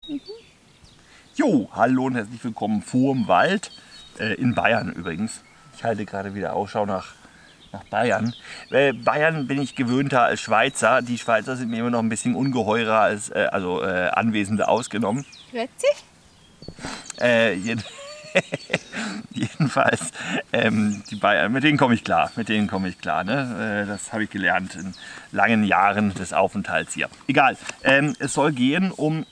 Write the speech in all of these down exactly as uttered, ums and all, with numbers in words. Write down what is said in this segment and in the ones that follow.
Mhm. Jo, hallo und herzlich willkommen vorm Wald, äh, in Bayern übrigens. Ich halte gerade wieder Ausschau nach, nach Bayern. Äh, Bayern bin ich gewöhnter als Schweizer. Die Schweizer sind mir immer noch ein bisschen ungeheurer als äh, also äh, Anwesende ausgenommen. Grüezi. Äh, jeden jedenfalls, ähm, die Bayern, mit denen komme ich klar, mit denen komme ich klar. Ne? Äh, das habe ich gelernt in langen Jahren des Aufenthalts hier. Egal, ähm, es soll gehen um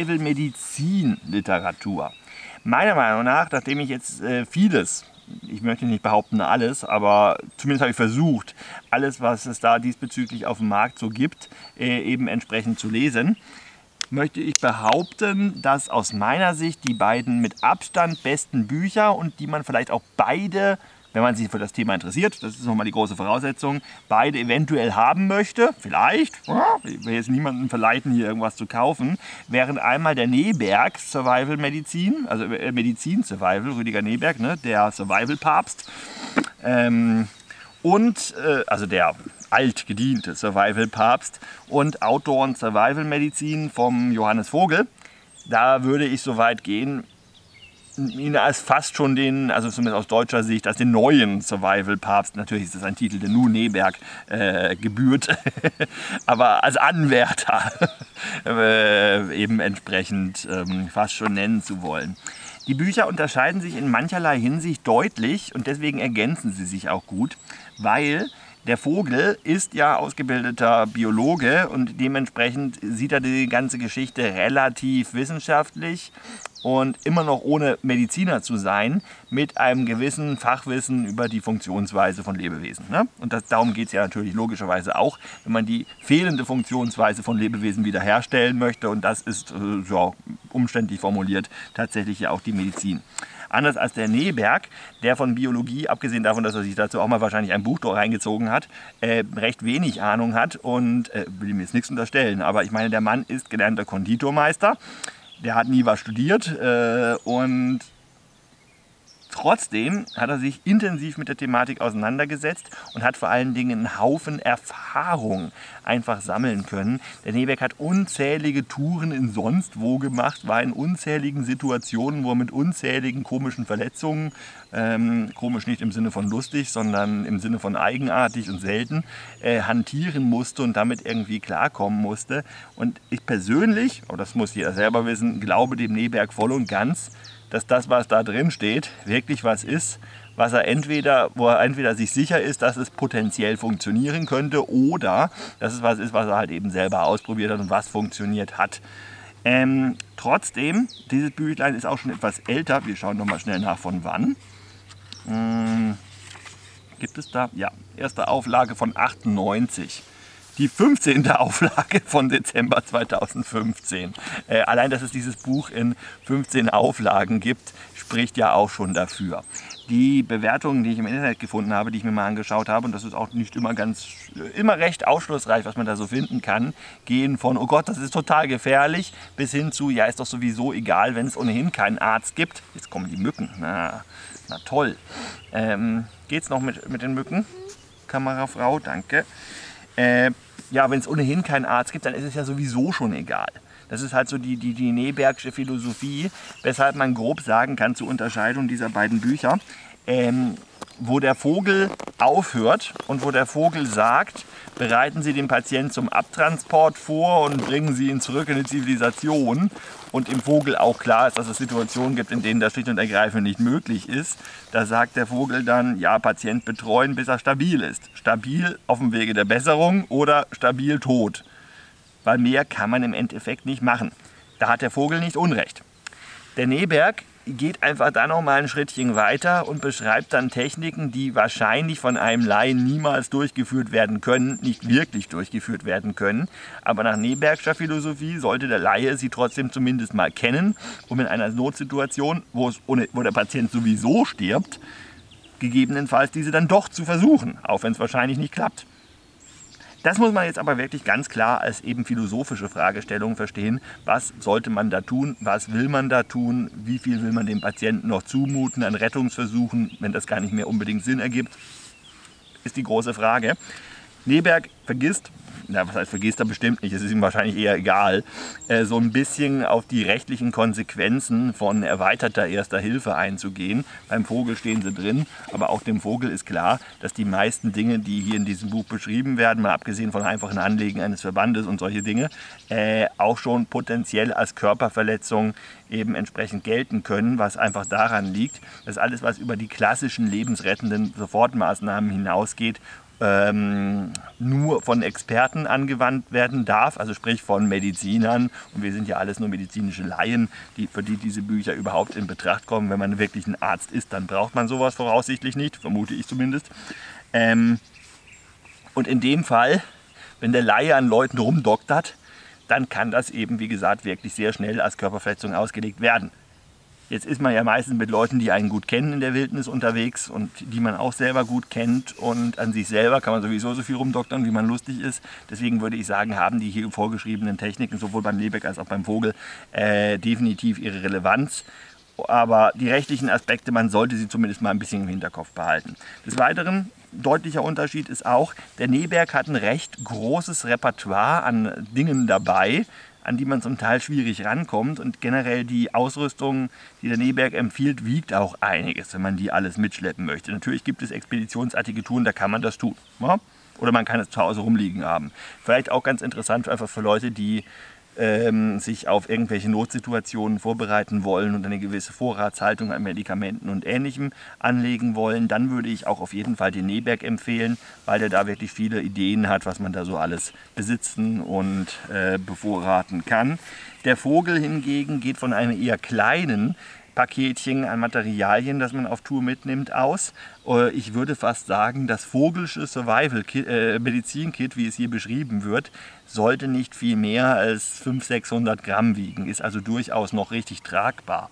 Survival-Medizin-Literatur. Meiner Meinung nach, nachdem ich jetzt äh, vieles, ich möchte nicht behaupten alles, aber zumindest habe ich versucht, alles, was es da diesbezüglich auf dem Markt so gibt, äh, eben entsprechend zu lesen, möchte ich behaupten, dass aus meiner Sicht die beiden mit Abstand besten Bücher und die man vielleicht auch beide, wenn man sich für das Thema interessiert, das ist nochmal die große Voraussetzung, beide eventuell haben möchte, vielleicht, ich will jetzt niemanden verleiten, hier irgendwas zu kaufen, wären einmal der Neberg Survival Medizin, also Medizin Survival, Rüdiger Neberg, ne, der Survival-Papst, ähm, und, äh, also der altgediente Survival-Papst, und Outdoor- und Survival-Medizin vom Johannes Vogel. Da würde ich so weit gehen, ihn als fast schon den, also zumindest aus deutscher Sicht, als den neuen Survival-Papst, natürlich ist das ein Titel, der nur Neberg äh, gebührt, aber als Anwärter äh, eben entsprechend ähm, fast schon nennen zu wollen. Die Bücher unterscheiden sich in mancherlei Hinsicht deutlich und deswegen ergänzen sie sich auch gut, weil der Vogel ist ja ausgebildeter Biologe und dementsprechend sieht er die ganze Geschichte relativ wissenschaftlich und immer noch ohne Mediziner zu sein, mit einem gewissen Fachwissen über die Funktionsweise von Lebewesen. Ne? Und das, darum geht es ja natürlich logischerweise auch, wenn man die fehlende Funktionsweise von Lebewesen wiederherstellen möchte. Und das ist, äh, ja, umständlich formuliert, tatsächlich ja auch die Medizin. Anders als der Neberg, der von Biologie, abgesehen davon, dass er sich dazu auch mal wahrscheinlich ein Buch reingezogen hat, äh, recht wenig Ahnung hat und äh, will ihm jetzt nichts unterstellen. Aber ich meine, der Mann ist gelernter Konditormeister, der hat nie was studiert äh, und trotzdem hat er sich intensiv mit der Thematik auseinandergesetzt und hat vor allen Dingen einen Haufen Erfahrung einfach sammeln können. Der Neberg hat unzählige Touren in sonst wo gemacht, war in unzähligen Situationen, wo er mit unzähligen komischen Verletzungen, ähm, komisch nicht im Sinne von lustig, sondern im Sinne von eigenartig und selten, äh, hantieren musste und damit irgendwie klarkommen musste. Und ich persönlich, aber das muss jeder selber wissen, glaube dem Neberg voll und ganz, dass das, was da drin steht, wirklich was ist, was er entweder, wo er entweder sich sicher ist, dass es potenziell funktionieren könnte, oder dass es was ist, was er halt eben selber ausprobiert hat und was funktioniert hat. Ähm, trotzdem, dieses Büchlein ist auch schon etwas älter. Wir schauen noch mal schnell nach, von wann. Hm, gibt es da? Ja, erste Auflage von achtundneunzig. Die fünfzehnte Auflage von Dezember zweitausendfünfzehn. Äh, allein, dass es dieses Buch in fünfzehn Auflagen gibt, spricht ja auch schon dafür. Die Bewertungen, die ich im Internet gefunden habe, die ich mir mal angeschaut habe, und das ist auch nicht immer ganz, immer recht aufschlussreich, was man da so finden kann, gehen von, oh Gott, das ist total gefährlich, bis hin zu, ja, ist doch sowieso egal, wenn es ohnehin keinen Arzt gibt. Jetzt kommen die Mücken. Na, na toll. Ähm, geht's noch mit, mit den Mücken? Kamerafrau, danke. Äh, ja, wenn es ohnehin keinen Arzt gibt, dann ist es ja sowieso schon egal. Das ist halt so die, die, die Nebergsche Philosophie, weshalb man grob sagen kann, zur Unterscheidung dieser beiden Bücher, ähm, wo der Vogel aufhört und wo der Vogel sagt, bereiten Sie den Patienten zum Abtransport vor und bringen Sie ihn zurück in die Zivilisation. Und im Vogel auch klar ist, dass es Situationen gibt, in denen das schlicht und ergreifend nicht möglich ist. Da sagt der Vogel dann, ja, Patient betreuen, bis er stabil ist. Stabil auf dem Wege der Besserung oder stabil tot. Weil mehr kann man im Endeffekt nicht machen. Da hat der Vogel nicht Unrecht. Der Neberg geht einfach da noch mal ein Schrittchen weiter und beschreibt dann Techniken, die wahrscheinlich von einem Laien niemals durchgeführt werden können, nicht wirklich durchgeführt werden können. Aber nach Nebergscher Philosophie sollte der Laie sie trotzdem zumindest mal kennen, um in einer Notsituation, wo, es ohne, wo der Patient sowieso stirbt, gegebenenfalls diese dann doch zu versuchen, auch wenn es wahrscheinlich nicht klappt. Das muss man jetzt aber wirklich ganz klar als eben philosophische Fragestellung verstehen. Was sollte man da tun? Was will man da tun? Wie viel will man dem Patienten noch zumuten an Rettungsversuchen, wenn das gar nicht mehr unbedingt Sinn ergibt? Ist die große Frage. Neberg vergisst, na, was heißt vergisst er bestimmt nicht, es ist ihm wahrscheinlich eher egal, äh, so ein bisschen auf die rechtlichen Konsequenzen von erweiterter Erster Hilfe einzugehen. Beim Vogel stehen sie drin, aber auch dem Vogel ist klar, dass die meisten Dinge, die hier in diesem Buch beschrieben werden, mal abgesehen von einfachen Anlegen eines Verbandes und solche Dinge, äh, auch schon potenziell als Körperverletzung eben entsprechend gelten können, was einfach daran liegt, dass alles, was über die klassischen lebensrettenden Sofortmaßnahmen hinausgeht, ähm, nur von Experten angewandt werden darf, also sprich von Medizinern, und wir sind ja alles nur medizinische Laien, die, für die diese Bücher überhaupt in Betracht kommen. Wenn man wirklich ein Arzt ist, dann braucht man sowas voraussichtlich nicht, vermute ich zumindest. Ähm, und in dem Fall, wenn der Laie an Leuten rumdoktert, dann kann das eben, wie gesagt, wirklich sehr schnell als Körperverletzung ausgelegt werden. Jetzt ist man ja meistens mit Leuten, die einen gut kennen in der Wildnis unterwegs und die man auch selber gut kennt, und an sich selber kann man sowieso so viel rumdoktern, wie man lustig ist. Deswegen würde ich sagen, haben die hier vorgeschriebenen Techniken sowohl beim Lebeck als auch beim Vogel äh, definitiv ihre Relevanz. Aber die rechtlichen Aspekte, man sollte sie zumindest mal ein bisschen im Hinterkopf behalten. Des Weiteren, deutlicher Unterschied ist auch, der Neberg hat ein recht großes Repertoire an Dingen dabei, an die man zum Teil schwierig rankommt, und generell die Ausrüstung, die der Neberg empfiehlt, wiegt auch einiges, wenn man die alles mitschleppen möchte. Natürlich gibt es expeditionsartige Touren, da kann man das tun. Ja? Oder man kann es zu Hause rumliegen haben. Vielleicht auch ganz interessant einfach für Leute, die ähm, sich auf irgendwelche Notsituationen vorbereiten wollen und eine gewisse Vorratshaltung an Medikamenten und Ähnlichem anlegen wollen. Dann würde ich auch auf jeden Fall den Neberg empfehlen, weil der da wirklich viele Ideen hat, was man da so alles besitzen und äh, bevorraten kann. Der Vogel hingegen geht von einem eher kleinen Paketchen an Materialien, das man auf Tour mitnimmt, aus. Ich würde fast sagen, das Vogelsche Survival-Medizin-Kit, wie es hier beschrieben wird, sollte nicht viel mehr als fünfhundert, sechshundert Gramm wiegen, ist also durchaus noch richtig tragbar.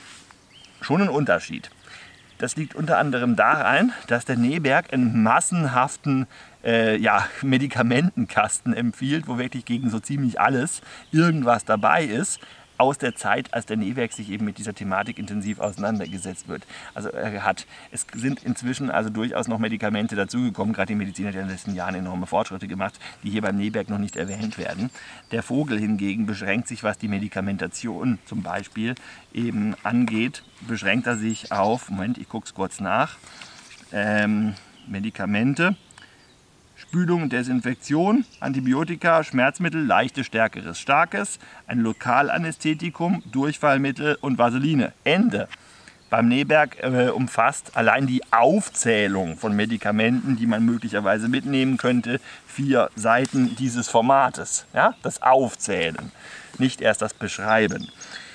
Schon ein Unterschied. Das liegt unter anderem daran, dass der Neberg einen massenhaften äh, ja, Medikamentenkasten empfiehlt, wo wirklich gegen so ziemlich alles irgendwas dabei ist, aus der Zeit, als der Neberg sich eben mit dieser Thematik intensiv auseinandergesetzt wird. Also er hat, es sind inzwischen also durchaus noch Medikamente dazugekommen, gerade die Medizin hat ja in den letzten Jahren enorme Fortschritte gemacht, die hier beim Neberg noch nicht erwähnt werden. Der Vogel hingegen beschränkt sich, was die Medikamentation zum Beispiel eben angeht, beschränkt er sich auf, Moment, ich gucke es kurz nach, ähm, Medikamente, Spülung, Desinfektion, Antibiotika, Schmerzmittel, leichtes, stärkeres, starkes, ein Lokalanästhetikum, Durchfallmittel und Vaseline. Ende. Beim Neberg äh, umfasst allein die Aufzählung von Medikamenten, die man möglicherweise mitnehmen könnte, vier Seiten dieses Formates. Ja? Das Aufzählen, nicht erst das Beschreiben.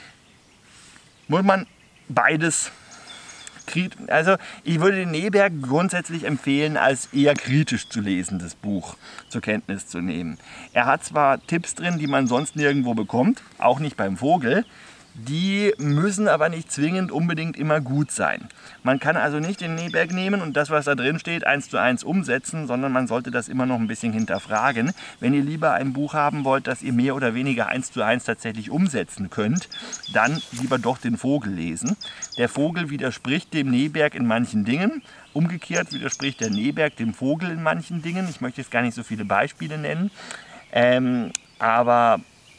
Muss man beides. Also ich würde den Neberg grundsätzlich empfehlen, als eher kritisch zu lesendes Buch zur Kenntnis zu nehmen. Er hat zwar Tipps drin, die man sonst nirgendwo bekommt, auch nicht beim Vogel, die müssen aber nicht zwingend unbedingt immer gut sein. Man kann also nicht den Neberg nehmen und das, was da drin steht, eins zu eins umsetzen, sondern man sollte das immer noch ein bisschen hinterfragen. Wenn ihr lieber ein Buch haben wollt, das ihr mehr oder weniger eins zu eins tatsächlich umsetzen könnt, dann lieber doch den Vogel lesen. Der Vogel widerspricht dem Neberg in manchen Dingen. Umgekehrt widerspricht der Neberg dem Vogel in manchen Dingen. Ich möchte jetzt gar nicht so viele Beispiele nennen, ähm, aber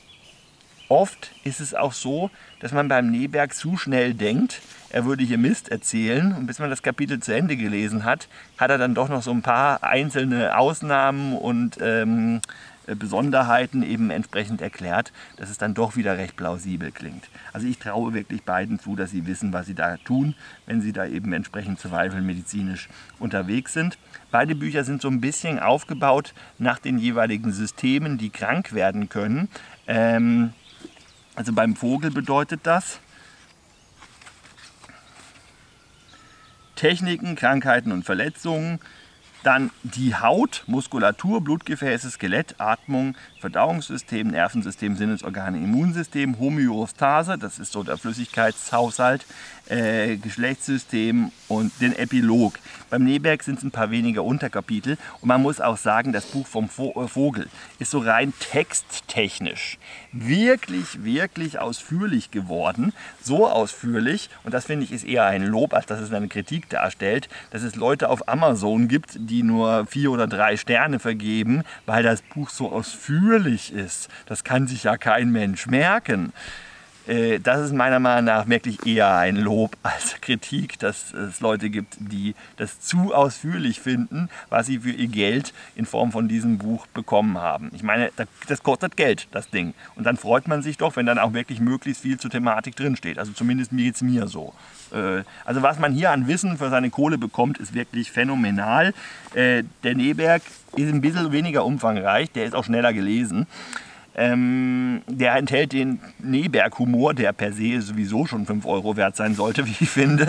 oft ist es auch so, dass man beim Neberg zu schnell denkt, er würde hier Mist erzählen, und bis man das Kapitel zu Ende gelesen hat, hat er dann doch noch so ein paar einzelne Ausnahmen und ähm, Besonderheiten eben entsprechend erklärt, dass es dann doch wieder recht plausibel klingt. Also ich traue wirklich beiden zu, dass sie wissen, was sie da tun, wenn sie da eben entsprechend survival-medizinisch unterwegs sind. Beide Bücher sind so ein bisschen aufgebaut nach den jeweiligen Systemen, die krank werden können. Ähm, Also beim Vogel bedeutet das Techniken, Krankheiten und Verletzungen, dann die Haut, Muskulatur, Blutgefäße, Skelett, Atmung, Verdauungssystem, Nervensystem, Sinnesorgane, Immunsystem, Homöostase, das ist so der Flüssigkeitshaushalt, äh, Geschlechtssystem und den Epilog. Beim Neberg sind es ein paar weniger Unterkapitel und man muss auch sagen, das Buch vom Vogel ist so rein texttechnisch wirklich, wirklich ausführlich geworden. So ausführlich, und das finde ich ist eher ein Lob, als dass es eine Kritik darstellt, dass es Leute auf Amazon gibt, die nur vier oder drei Sterne vergeben, weil das Buch so ausführlich ist. Das kann sich ja kein Mensch merken. Das ist meiner Meinung nach wirklich eher ein Lob als Kritik, dass es Leute gibt, die das zu ausführlich finden, was sie für ihr Geld in Form von diesem Buch bekommen haben. Ich meine, das kostet Geld, das Ding. Und dann freut man sich doch, wenn dann auch wirklich möglichst viel zur Thematik drinsteht. Also zumindest geht es mir so. Also was man hier an Wissen für seine Kohle bekommt, ist wirklich phänomenal. Der Neberg ist ein bisschen weniger umfangreich, der ist auch schneller gelesen. Ähm, der enthält den Neberg-Humor, der per se sowieso schon fünf Euro wert sein sollte, wie ich finde.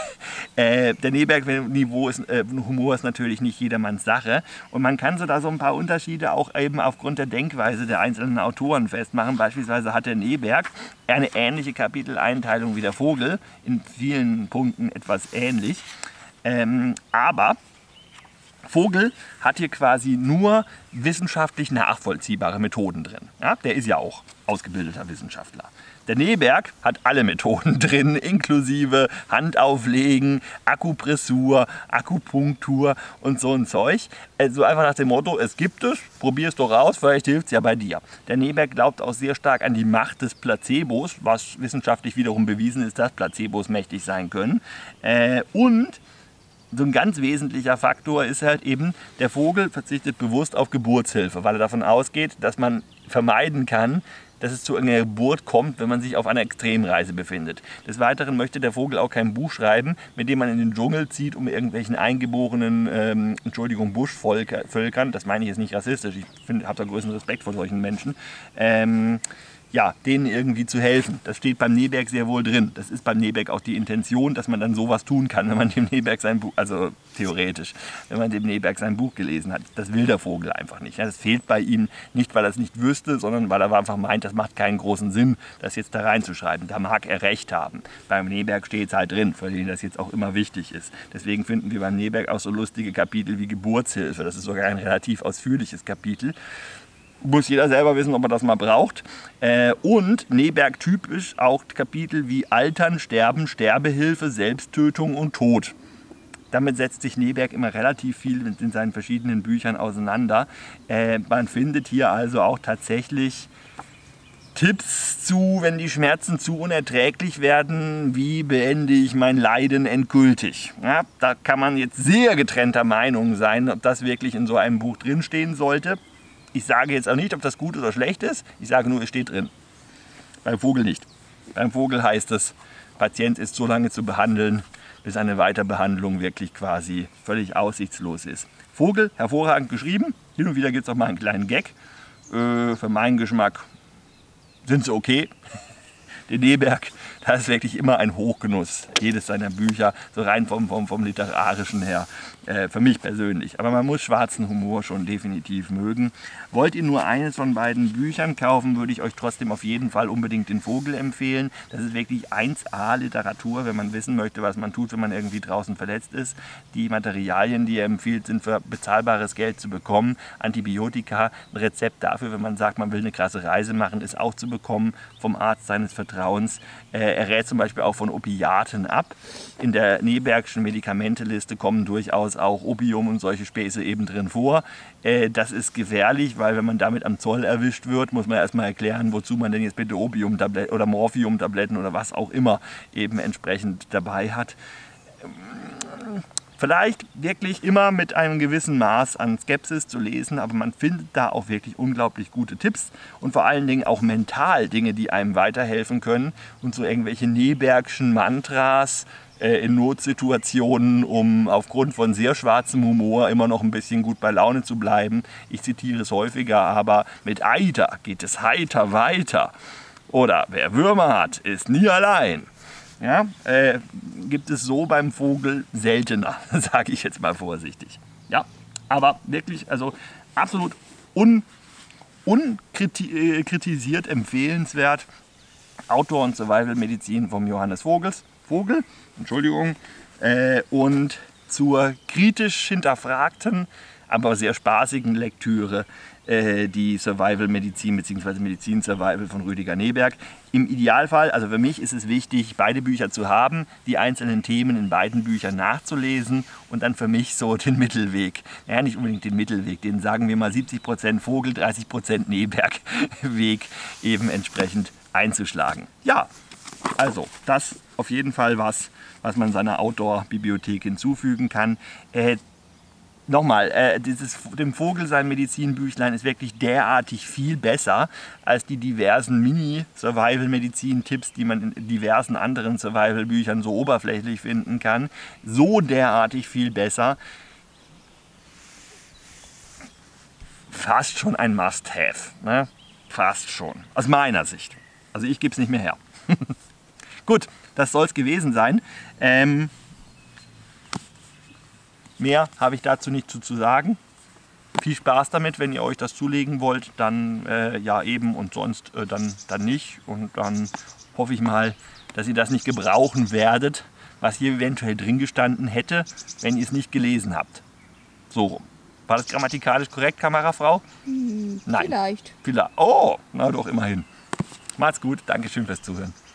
äh, der Neberg-Humor ist, äh, Humor ist natürlich nicht jedermanns Sache. Und man kann so da so ein paar Unterschiede auch eben aufgrund der Denkweise der einzelnen Autoren festmachen. Beispielsweise hat der Neberg eine ähnliche Kapiteleinteilung wie der Vogel, in vielen Punkten etwas ähnlich. Ähm, aber Vogel hat hier quasi nur wissenschaftlich nachvollziehbare Methoden drin. Ja, der ist ja auch ausgebildeter Wissenschaftler. Der Neberg hat alle Methoden drin, inklusive Handauflegen, Akupressur, Akupunktur und so ein Zeug. Also einfach nach dem Motto, es gibt es, probier es doch raus, vielleicht hilft es ja bei dir. Der Neberg glaubt auch sehr stark an die Macht des Placebos, was wissenschaftlich wiederum bewiesen ist, dass Placebos mächtig sein können. Äh, und so ein ganz wesentlicher Faktor ist halt eben, der Vogel verzichtet bewusst auf Geburtshilfe, weil er davon ausgeht, dass man vermeiden kann, dass es zu einer Geburt kommt, wenn man sich auf einer Extremreise befindet. Des Weiteren möchte der Vogel auch kein Buch schreiben, mit dem man in den Dschungel zieht, um irgendwelchen eingeborenen, ähm, Entschuldigung, Buschvölkern, das meine ich jetzt nicht rassistisch, ich habe da größten Respekt vor solchen Menschen, ähm, ja, denen irgendwie zu helfen. Das steht beim Neberg sehr wohl drin. Das ist beim Neberg auch die Intention, dass man dann sowas tun kann, wenn man dem Neberg sein Buch, also theoretisch, wenn man dem Neberg sein Buch gelesen hat. Das will der Vogel einfach nicht. Das fehlt bei ihm nicht, weil er es nicht wüsste, sondern weil er einfach meint, das macht keinen großen Sinn, das jetzt da reinzuschreiben. Da mag er recht haben. Beim Neberg steht es halt drin, für den das jetzt auch immer wichtig ist. Deswegen finden wir beim Neberg auch so lustige Kapitel wie Geburtshilfe. Das ist sogar ein relativ ausführliches Kapitel. Muss jeder selber wissen, ob er das mal braucht. Äh, und Neberg typisch auch Kapitel wie Altern, Sterben, Sterbehilfe, Selbsttötung und Tod. Damit setzt sich Neberg immer relativ viel in seinen verschiedenen Büchern auseinander. Äh, man findet hier also auch tatsächlich Tipps zu, wenn die Schmerzen zu unerträglich werden, wie beende ich mein Leiden endgültig. Ja, da kann man jetzt sehr getrennter Meinung sein, ob das wirklich in so einem Buch drinstehen sollte. Ich sage jetzt auch nicht, ob das gut oder schlecht ist. Ich sage nur, es steht drin. Beim Vogel nicht. Beim Vogel heißt es, Patient ist so lange zu behandeln, bis eine Weiterbehandlung wirklich quasi völlig aussichtslos ist. Vogel, hervorragend geschrieben. Hin und wieder gibt es auch mal einen kleinen Gag. Äh, für meinen Geschmack sind sie okay. Den Neberg, das ist wirklich immer ein Hochgenuss. Jedes seiner Bücher, so rein vom, vom, vom Literarischen her, äh, für mich persönlich. Aber man muss schwarzen Humor schon definitiv mögen. Wollt ihr nur eines von beiden Büchern kaufen, würde ich euch trotzdem auf jeden Fall unbedingt den Vogel empfehlen. Das ist wirklich eins A Literatur, wenn man wissen möchte, was man tut, wenn man irgendwie draußen verletzt ist. Die Materialien, die er empfiehlt, sind für bezahlbares Geld zu bekommen. Antibiotika, ein Rezept dafür, wenn man sagt, man will eine krasse Reise machen, ist auch zu bekommen vom Arzt seines Vertrauens. Er rät zum Beispiel auch von Opiaten ab. In der Nebergschen Medikamenteliste kommen durchaus auch Opium und solche Späße eben drin vor. Das ist gefährlich, weil wenn man damit am Zoll erwischt wird, muss man erstmal erklären, wozu man denn jetzt bitte Opiumtabletten oder Morphiumtabletten oder was auch immer eben entsprechend dabei hat. Vielleicht wirklich immer mit einem gewissen Maß an Skepsis zu lesen, aber man findet da auch wirklich unglaublich gute Tipps und vor allen Dingen auch mental Dinge, die einem weiterhelfen können und so irgendwelche Nebergschen Mantras äh, in Notsituationen, um aufgrund von sehr schwarzem Humor immer noch ein bisschen gut bei Laune zu bleiben. Ich zitiere es häufiger, aber mit Eiter geht es heiter weiter. Oder wer Würmer hat, ist nie allein. Ja, äh, gibt es so beim Vogel seltener, sage ich jetzt mal vorsichtig. Ja, aber wirklich, also absolut un, unkritisiert empfehlenswert. Outdoor- und Survival-Medizin vom Johannes Vogels, Vogel, Entschuldigung, äh, und zur kritisch hinterfragten, aber sehr spaßigen Lektüre äh, die Survival-Medizin bzw. Medizin-Survival von Rüdiger Neberg. Im Idealfall, also für mich ist es wichtig, beide Bücher zu haben, die einzelnen Themen in beiden Büchern nachzulesen und dann für mich so den Mittelweg, ja nicht unbedingt den Mittelweg, den sagen wir mal siebzig Prozent Vogel, dreißig Prozent Neberg-Weg eben entsprechend einzuschlagen. Ja, also das auf jeden Fall was, was man seiner Outdoor-Bibliothek hinzufügen kann. Äh, Nochmal, äh, dieses, dem Vogel sein Medizinbüchlein ist wirklich derartig viel besser als die diversen Mini-Survival-Medizin-Tipps, die man in diversen anderen Survival-Büchern so oberflächlich finden kann. So derartig viel besser. Fast schon ein Must-Have. Ne? Fast schon. Aus meiner Sicht. Also ich gebe es nicht mehr her. Gut, das soll es gewesen sein. Ähm, Mehr habe ich dazu nicht zu, zu sagen. Viel Spaß damit, wenn ihr euch das zulegen wollt, dann äh, ja eben und sonst äh, dann, dann nicht. Und dann hoffe ich mal, dass ihr das nicht gebrauchen werdet, was hier eventuell drin gestanden hätte, wenn ihr es nicht gelesen habt. So rum. War das grammatikalisch korrekt, Kamerafrau? Hm, Nein. Vielleicht. Vielleicht. Oh, na doch, immerhin. Macht's gut. Dankeschön fürs Zuhören.